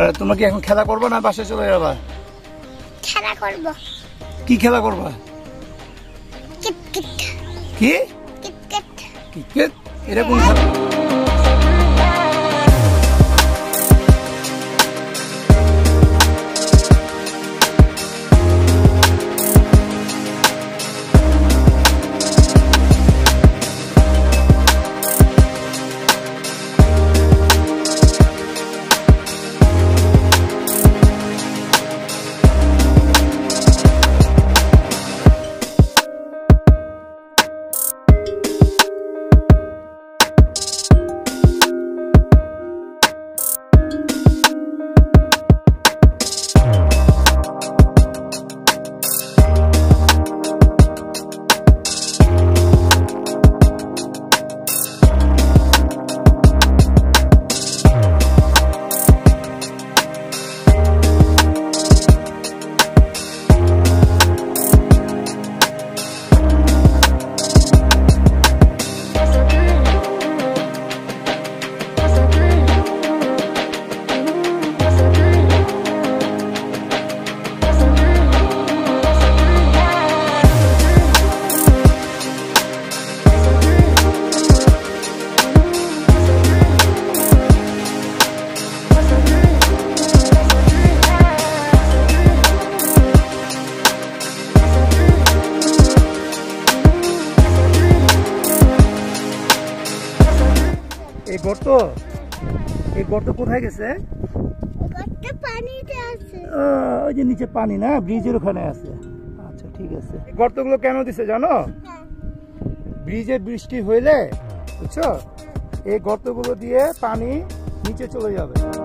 তোমরা কি এখন খেলা করবা না বাসায় চলে যাবা? খেলা করব। কি খেলা করবা? ক্রিকেট। কি ক্রিকেট? ক্রিকেট? এটা কোন খেলা? এই গর্ত কোথায় গেছে? ওই যে নিচে পানি না, ব্রিজের ওখানে আছে। আচ্ছা ঠিক আছে। গর্তগুলো কেন দিছে জানো? ব্রিজে বৃষ্টি হইলে বুঝছো, এই গর্তগুলো দিয়ে পানি নিচে চলে যাবে।